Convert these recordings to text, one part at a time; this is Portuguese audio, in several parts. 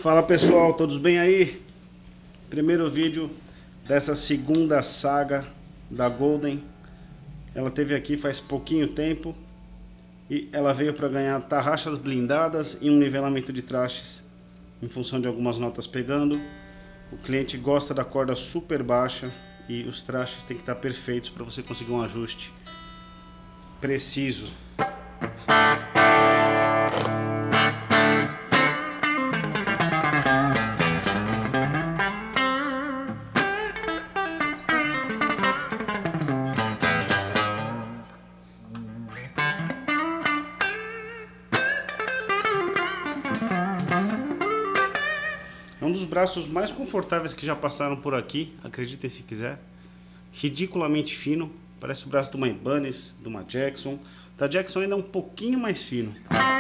Fala pessoal, todos bem aí? Primeiro vídeo dessa segunda saga da Golden. Ela teve aqui faz pouquinho tempo e ela veio para ganhar tarraxas blindadas e um nivelamento de trastes em função de algumas notas pegando. O cliente gosta da corda super baixa e os trastes tem que estar perfeitos para você conseguir um ajuste preciso. É um dos braços mais confortáveis que já passaram por aqui, acreditem se quiser. Ridiculamente fino, parece o braço de uma Ibanez, de uma Jackson. Da Jackson ainda é um pouquinho mais fino.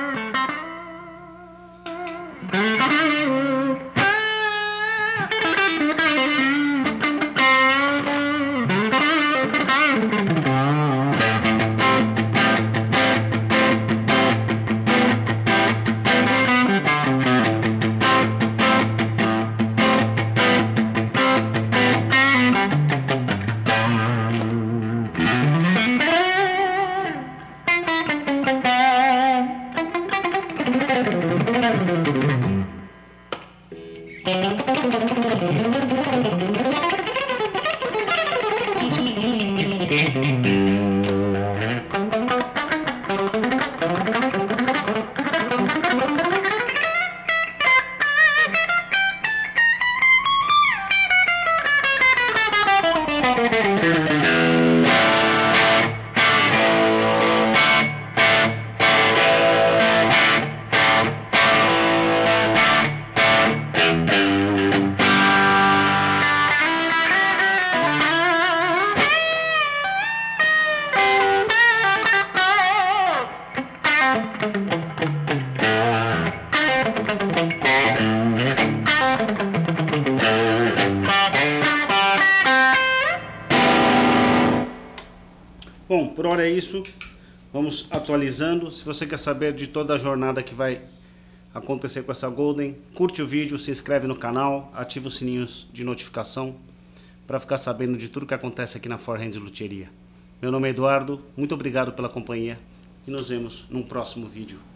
Bom, por hora é isso. Vamos atualizando. Se você quer saber de toda a jornada que vai acontecer com essa Golden, curte o vídeo, se inscreve no canal, ativa os sininhos de notificação para ficar sabendo de tudo que acontece aqui na Forehands Luthieria. Meu nome é Eduardo, muito obrigado pela companhia e nos vemos num próximo vídeo.